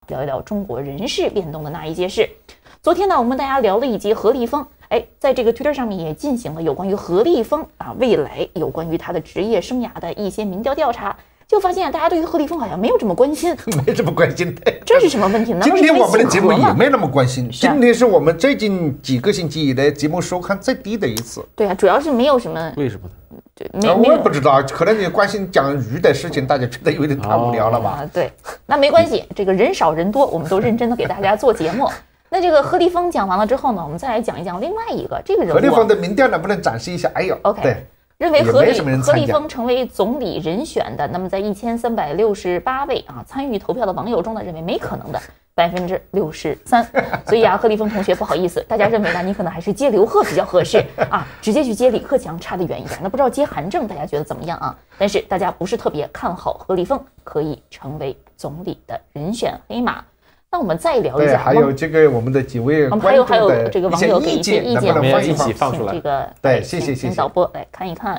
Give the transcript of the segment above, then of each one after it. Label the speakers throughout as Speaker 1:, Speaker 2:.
Speaker 1: 聊一聊中国人事变动的那一些事。昨天呢，我们大家聊了一集何立峰，在这个 Twitter 上面也进行了有关于何立峰未来有关于他的职业生涯的一些民调调查。就发现大家对于何立峰好像没有这么关心，
Speaker 2: 没这么关心的，
Speaker 1: 这是什么问题呢？
Speaker 2: 今天我们的节目也没那么关心，今天是我们最近几个星期以来节目收看最低的一次。
Speaker 1: 对啊，主要是没有什么，
Speaker 3: 为什么
Speaker 2: 呢？我也不知道，可能你关心讲鱼的事情，大家觉得有点太无聊了吧？
Speaker 1: 对，那没关系，这个人少人多，我们都认真的给大家做节目。那这个何立峰讲完了之后呢，我们再来讲一讲另外一个这个人物。
Speaker 2: 何立峰的民调能不能展示一下？哎呦
Speaker 1: ，OK，
Speaker 2: 对。
Speaker 1: 认为何立峰成为总理人选的，那么在1368位参与投票的网友中呢，认为没可能的63%。所以何立峰同学不好意思，大家认为呢，你可能还是接刘鹤比较合适直接去接李克强差得远一点。那不知道接韩正大家觉得怎么样啊？但是大家不是特别看好何立峰可以成为总理的人选黑马。那我们再聊一下，
Speaker 2: 还有这个我们的几位
Speaker 1: 还有这个网友给一些意见，
Speaker 3: 我们一起放出来。
Speaker 1: 这个
Speaker 2: 对，谢谢
Speaker 1: 请导播来看一看。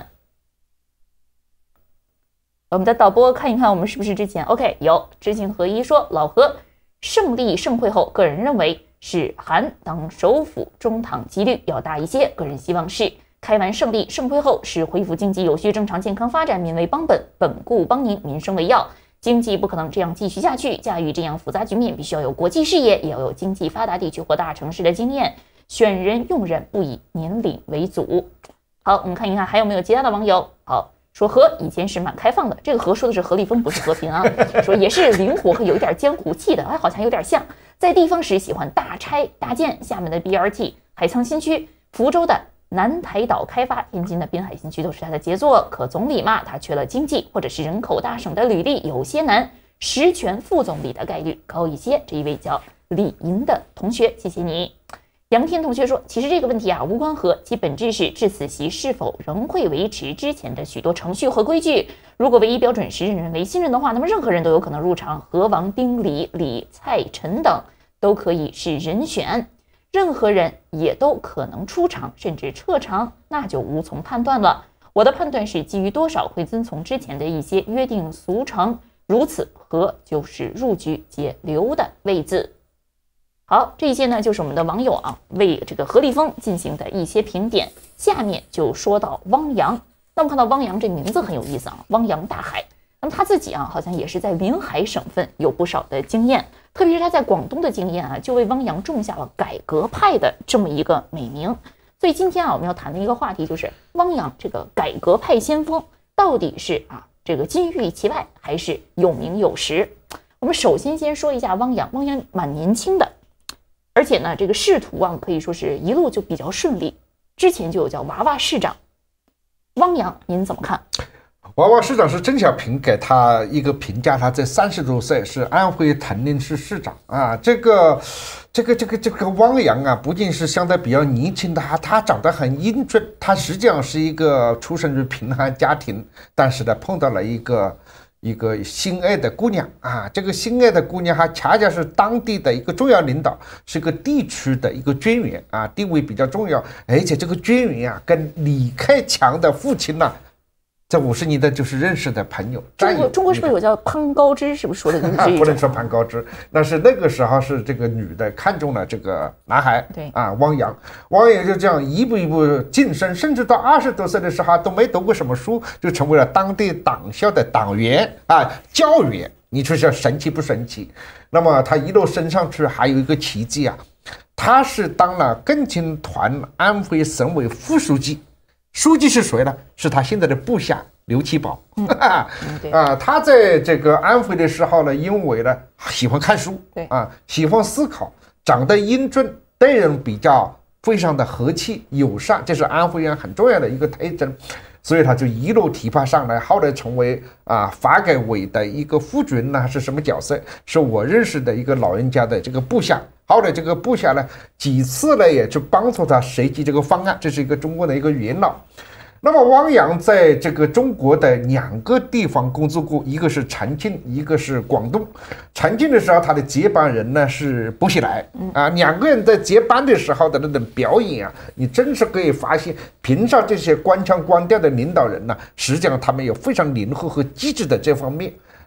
Speaker 1: 我们的导播看一看，我们是不是之前 OK 有知行合一说老何胜利盛会后，个人认为是韩当首辅中堂几率要大一些，个人希望是开完胜利盛会后是恢复经济有序正常健康发展，民为邦本，本固邦宁，民生为要。经济不可能这样继续下去，驾驭这样复杂局面，必须要有国际视野，也要有经济发达地区或大城市的经验。选人用人不以年龄为主。好，我们看一看还有没有其他的网友。好，说何以前是蛮开放的，这个何说的是何立峰，不是和平啊。说也是灵活和有一点江湖气的，好像有点像。在地方时喜欢大拆大建，厦门的 BRT、海沧新区、福州的南台岛开发，天津的滨海新区都是他的杰作。可总理嘛，他缺了经济或者是人口大省的履历有些难，实权副总理的概率高一些。这一位叫李莹的同学，谢谢你。杨天同学说，其实这个问题无关何，其本质是致此席是否仍会维持之前的许多程序和规矩。如果唯一标准是任人为新人的话，那么任何人都有可能入场，何王丁李李蔡陈等都可以是人选。任何人也都可能出场甚至撤场，那就无从判断了。我的判断是基于多少会遵从之前的一些约定俗成，如此何就是入局皆留的位置。好，这些呢就是我们的网友为这个何立峰进行的一些评点。下面就说到汪洋。那我们看到汪洋这名字很有意思汪洋大海。那么他自己好像也是在临海省份有不少的经验，特别是他在广东的经验就为汪洋种下了改革派的这么一个美名。所以今天我们要谈的一个话题就是汪洋这个改革派先锋到底是这个金玉其外还是有名有实。我们首先说一下汪洋蛮年轻的，而且呢这个仕途可以说是一路就比较顺利，之前就有叫娃娃市长。汪洋您怎么看？
Speaker 2: 娃娃市长是邓小平给他一个评价，他在30多岁是安徽藤陵市市长这个汪洋不仅是相对比较年轻的，他长得很英俊，他实际上是一个出生于贫寒家庭，但是呢碰到了一个心爱的姑娘这个心爱的姑娘还恰恰是当地的一个重要领导，是个地区的一个专员地位比较重要，而且这个专员跟李克强的父亲在50年代就是认识的朋友。
Speaker 1: 中国是不是有叫潘高枝？是不是说的
Speaker 2: 不能说潘高枝，那是那个时候是这个女的看中了这个男孩，
Speaker 1: 对
Speaker 2: 汪洋就这样一步一步晋升，甚至到20多岁的时候都没读过什么书，就成为了当地党校的党员教员。你说是神奇不神奇？那么他一路升上去，还有一个奇迹他是当了共青团安徽省委副书记。书记是谁呢？是他现在的部下刘奇葆。他在这个安徽的时候呢，因为呢喜欢看书，喜欢思考，长得英俊，对人比较非常的和气友善，这是安徽人很重要的一个特征。所以他就一路提拔上来，后来成为发改委的一个副主任呢，是什么角色？是我认识的一个老人家的这个部下。后来这个部下呢，几次呢也去帮助他设计这个方案，这是一个中国的一个元老。那么汪洋在这个中国的2个地方工作过，一个是重庆，一个是广东。重庆的时候，他的接班人呢是薄熙来2个人在接班的时候的那种表演你真是可以发现，平常这些官腔官调的领导人呢，实际上他们有非常灵活和机智的这方面。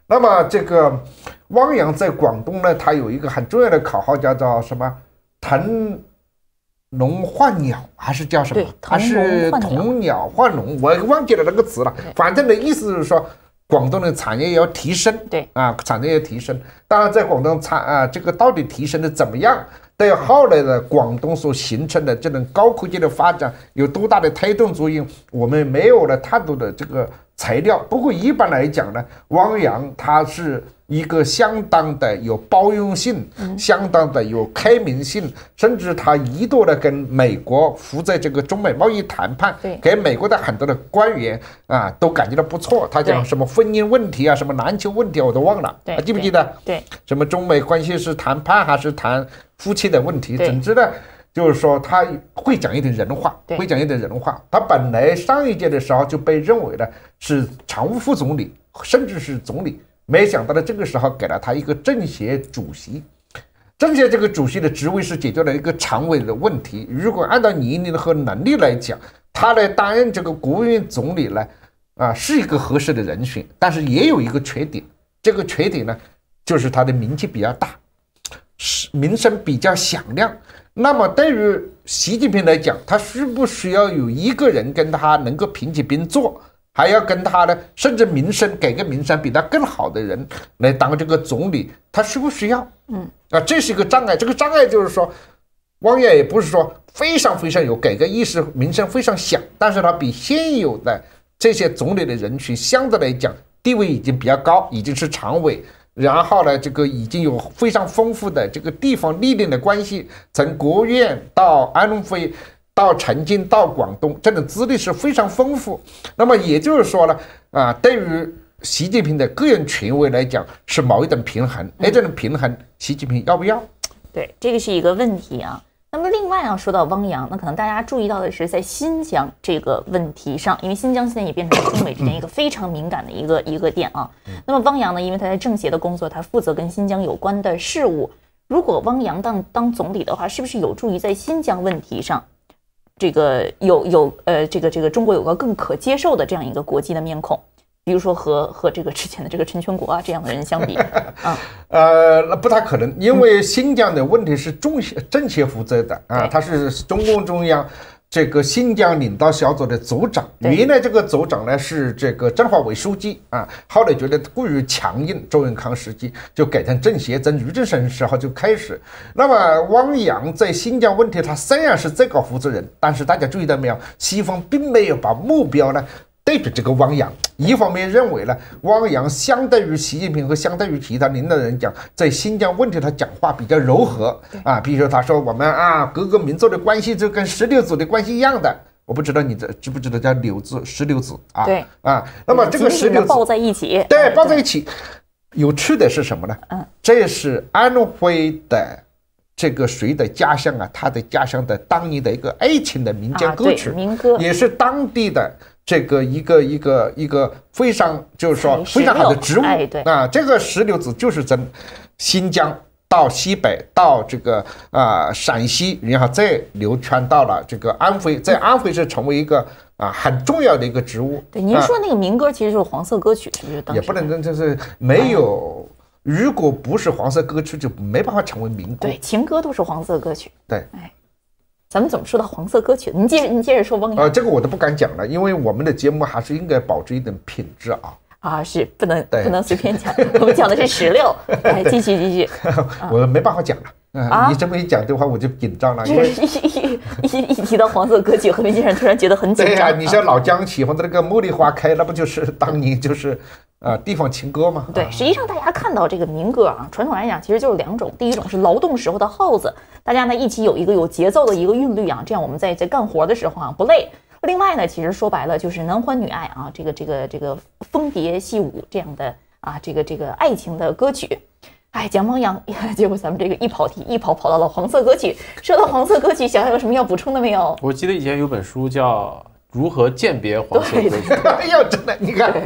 Speaker 2: 那么这个汪洋在广东呢，他有一个很重要的口号，叫做什么？腾笼换鸟，还是叫什么？还是腾鸟换笼？我忘记了那个词了。反正的意思是说，广东的产业要提升。
Speaker 1: 对
Speaker 2: 啊，产业要提升。当然，在广东这个到底提升的怎么样？对后来的广东所形成的这种高科技的发展有多大的推动作用，我们没有了太多的这个材料。不过一般来讲呢，汪洋他是一个相当的有包容性，相当的有开明性，甚至他一度的跟美国负责这个中美贸易谈判，给美国的很多的官员啊都感觉到不错。他讲什么婚姻问题啊，什么篮球问题啊，我都忘了，记不记得？
Speaker 1: 对，
Speaker 2: 什么中美关系是谈判还是谈夫妻的问题？总之呢，就是说他会讲一点人话，会讲一点人话。他本来上一届的时候就被认为呢是常务副总理，甚至是总理。没想到呢，这个时候给了他一个政协主席。政协这个主席的职位是解决了一个常委的问题。如果按照年龄和能力来讲，他来担任这个国务院总理呢，是一个合适的人选。但是也有一个缺点，这个缺点呢，就是他的名气比较大，名声比较响亮。那么对于习近平来讲，他需不需要有一个人跟他能够平起平坐？还要跟他呢，甚至给个名声比他更好的人来当这个总理，他需不需要？这是一个障碍。这个障碍就是说，汪洋也不是说非常非常有给个意识，名声非常响，但是他比现有的这些总理的人群相对来讲地位已经比较高，已经是常委，然后呢，这个已经有非常丰富的这个地方历练的关系，从国务院到安lon会。到曾经到广东，这种资历是非常丰富。那么也就是说呢，对于习近平的个人权威来讲，是某一种平衡。这种平衡，习近平要不要？
Speaker 1: 对，这个是一个问题啊。那么另外说到汪洋，那可能大家注意到的是，在新疆这个问题上，因为新疆现在也变成了中美之间一个非常敏感的一个点啊。那么汪洋呢，因为他在政协的工作，他负责跟新疆有关的事务。如果汪洋当总理的话，是不是有助于在新疆问题上？这个这个中国有个更可接受的这样一个国际的面孔，比如说和这个之前的这个陈全国啊这样的人相比
Speaker 2: 那不太可能，因为新疆的问题是政协负责的啊，他是中共中央这个新疆领导小组的组长。原来这个组长呢是这个政法委书记啊，后来觉得过于强硬，周永康时期就改成政协，从俞正声时候就开始。那么汪洋在新疆问题，他虽然是最高负责人，但是大家注意到没有，西方并没有把目标呢对比这个汪洋。一方面认为呢，汪洋相对于习近平和相对于其他领导人讲，在新疆问题他讲话比较柔和啊，比如说他说我们各个民族的关系就跟石榴籽的关系一样的。我不知道你知不知道叫石榴籽啊？
Speaker 1: 对
Speaker 2: 那么这个石榴籽
Speaker 1: 抱在一起，
Speaker 2: 对，抱在一起。有趣的是什么呢？这是安lon会的这个谁的家乡啊？他的家乡的当年的一个爱情的民间歌曲，
Speaker 1: 民歌
Speaker 2: 也是当地的这个一个非常就是说非常好的植物这个石榴籽就是从新疆到西北到这个陕西，然后再流传到了这个安徽，在安徽是成为一个很重要的一个植物。
Speaker 1: 对，您说那个民歌其实就是黄色歌曲，是不是？
Speaker 2: 也不能就是没有。如果不是黄色歌曲，就没办法成为民歌。
Speaker 1: 对，情歌都是黄色歌曲。
Speaker 2: 对，
Speaker 1: 咱们怎么说到黄色歌曲？您接着说汪洋。
Speaker 2: 这个我都不敢讲了，因为我们的节目还是应该保持一点品质
Speaker 1: 是不能随便讲，我们讲的是石榴。来，继续。
Speaker 2: 我没办法讲了。你这么一讲的话，我就紧张了。因为
Speaker 1: 一提到黄色歌曲，何明先生突然觉得很紧张。
Speaker 2: 对你像老姜喜欢的那个茉莉花开，那不就是当年就是地方情歌吗？
Speaker 1: 对，实际上大家看到这个民歌传统来讲其实就是两种，第一种是劳动时候的号子，大家呢一起有一个有节奏的一个韵律这样我们在干活的时候不累。另外呢，其实说白了就是男欢女爱这个蜂蝶戏舞这样的这个爱情的歌曲。讲汪洋，结果咱们这个一跑到了黄色歌曲。说到黄色歌曲，小孩有什么要补充的没有？
Speaker 3: 我记得以前有本书叫《如何鉴别黄色歌曲》。
Speaker 2: 哎呦，真的，你看。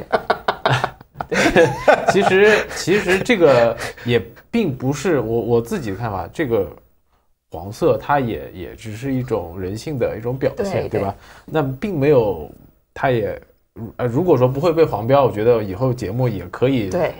Speaker 3: 其实这个也并不是我自己的看法，这个黄色它也只是一种人性的一种表现，对吧？那并没有，它也如果说不会被黄标，我觉得以后节目也可以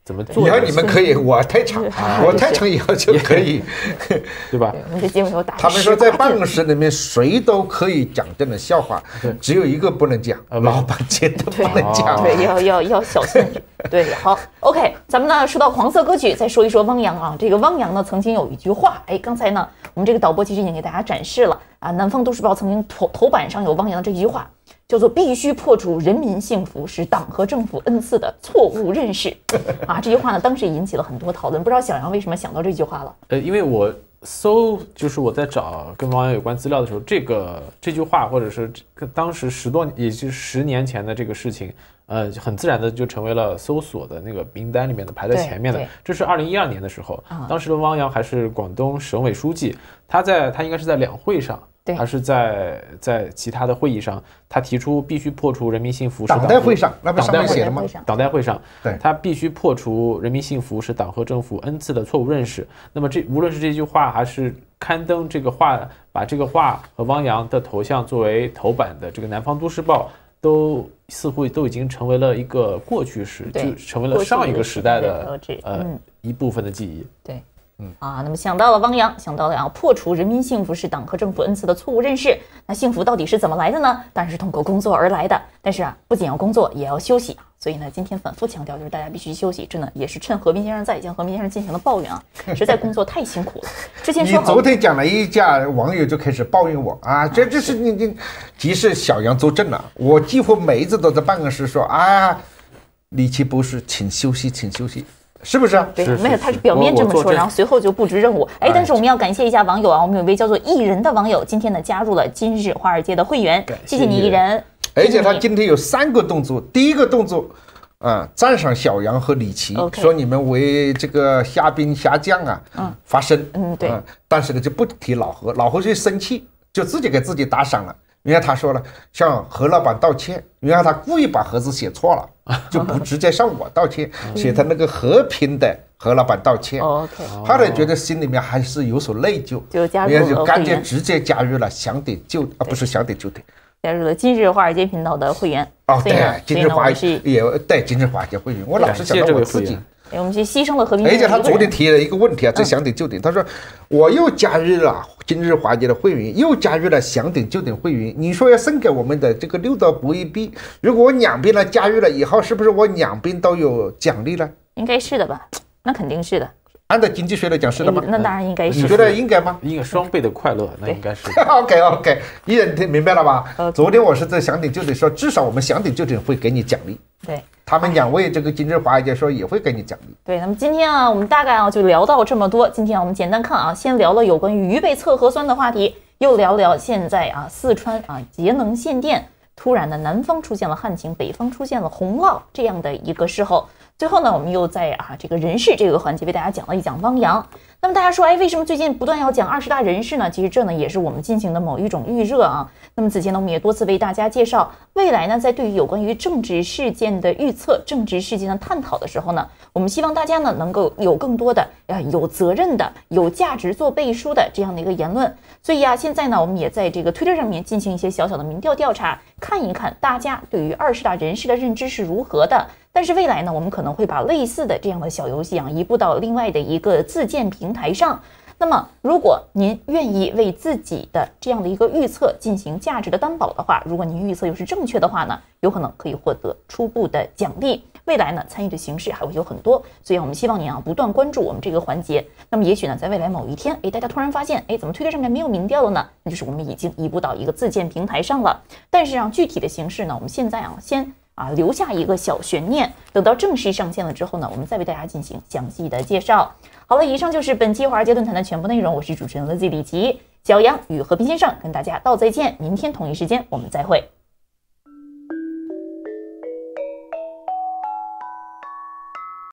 Speaker 3: 怎么做。
Speaker 2: 以后你们可以，我退场，我退场以后就可以，
Speaker 3: 对吧？
Speaker 1: 我们这节目有打。
Speaker 2: 他们说在办公室里面谁都可以讲这种笑话，只有一个不能讲，老板绝对不能讲。
Speaker 1: 对，要小心。对，好 ，OK， 咱们呢说到黄色歌曲，再说一说汪洋啊。这个汪洋呢曾经有一句话，刚才呢我们这个导播其实已经给大家展示了啊，南方都市报曾经头版上有汪洋的这句话。叫做必须破除人民幸福是党和政府恩赐的错误认识啊！这句话呢，当时也引起了很多讨论。不知道小杨为什么想到这句话了？
Speaker 3: 因为我就是我在找跟汪洋有关资料的时候，这句话或者是当时也就是10年前的这个事情，很自然的就成为了搜索的那个名单里面的排在前面的。这是2012年的时候，当时的汪洋还是广东省委书记，他应该是在两会上。还是在其他的会议上，他提出必须破除人民幸福是
Speaker 2: 党代会上，那不上面写了吗？
Speaker 3: 党代会上，
Speaker 2: 对，
Speaker 3: 他必须破除人民幸福是党和政府恩赐的错误认识。那么无论是这句话，还是刊登这个话，把这个话和汪洋的头像作为头版的这个《南方都市报》，都似乎都已经成为了一个过去式，就成为了上一个时代的一部分的记忆。
Speaker 1: 对。那么想到了汪洋，想到了要破除人民幸福是党和政府恩赐的错误认识。那幸福到底是怎么来的呢？当然是通过工作而来的。但是不仅要工作，也要休息。所以呢，今天反复强调，就是大家必须休息。真的也是趁和平先生在，向和平先生进行了抱怨啊，实在工作太辛苦了。之前说
Speaker 2: 你昨天讲了一架，网友就开始抱怨我啊，这是你，即使小杨作证了，我几乎每一次都在办公室说啊，李奇博士，请休息，请休息。是不是啊？
Speaker 1: 对，没有，他是表面这么说，然后随后就布置任务。但是我们要感谢一下网友啊，我们有一位叫做艺人的网友，今天呢加入了今日华尔街的会员，谢谢你艺人。
Speaker 2: 而且他今天有3个动作，第一个动作赞赏小杨和李琦，说你们为这个虾兵虾将发声，
Speaker 1: 对，
Speaker 2: 但是呢就不提老何，老何就生气，就自己给自己打赏了。因为他说了，向何老板道歉，因为他故意把何字写错了，就不直接向我道歉，写他那个和平的何老板道歉。后来觉得心里面还是有所内疚，
Speaker 1: 就加入了，
Speaker 2: 就干脆直接加入了想点就不是想点就点，
Speaker 1: 加入了今日华尔街频道的会员。
Speaker 2: 对，今日华尔街也对今日华尔街会员，我老是想到我自己。
Speaker 1: 我们去牺牲了和平。
Speaker 2: 而且他昨天提了一个问题啊，这想点就点，他说我又加入了今日华尔街的会员，又加入了想点就点会员，你说要送给我们的这个6道博弈币，如果我两边呢加入了以后，是不是我两边都有奖励呢？
Speaker 1: 应该是的吧，那肯定是的。
Speaker 2: 按照经济学来讲是的吗？
Speaker 1: 那当然应该是。
Speaker 2: 你觉得应该吗？
Speaker 3: 应该双倍的快乐，那应该是。
Speaker 2: OK， 一人听明白了吧？昨天我是在想点就点说，至少我们想点就点会给你奖励。
Speaker 1: 对，
Speaker 2: 他们2位这个今日华尔街说也会给你奖励。
Speaker 1: 对，那么今天我们大概就聊到这么多。今天我们简单看先聊了有关于预备测核酸的话题，又聊聊现在四川节能限电，突然呢南方出现了旱情，北方出现了洪涝这样的一个时候。最后呢，我们又在这个人事这个环节为大家讲了一讲汪洋。那么大家说，为什么最近不断要讲20大人事呢？其实这呢也是我们进行的某一种预热啊。那么此前呢，我们也多次为大家介绍，未来呢，在对于有关于政治事件的预测、政治事件的探讨的时候呢，我们希望大家呢能够有更多的有责任的、有价值做背书的这样的一个言论。所以现在呢，我们也在这个推特上面进行一些小小的民调调查，看一看大家对于20大人事的认知是如何的。但是未来呢，我们可能会把类似的这样的小游戏移步到另外的一个自建平台上。那么如果您愿意为自己的这样的一个预测进行价值的担保的话，如果您预测又是正确的话呢，有可能可以获得初步的奖励。未来呢，参与的形式还会有很多，所以我们希望您不断关注我们这个环节。那么也许呢，在未来某一天，大家突然发现，怎么推特上面没有民调了呢？那就是我们已经移步到一个自建平台上了。但是具体的形式呢，我们现在先留下一个小悬念，等到正式上线了之后呢，我们再为大家进行详细的介绍。好了，以上就是本期华尔街论坛的全部内容，我是主持人Lizzy李琦，小杨与和平先生跟大家道再见，明天同一时间我们再会。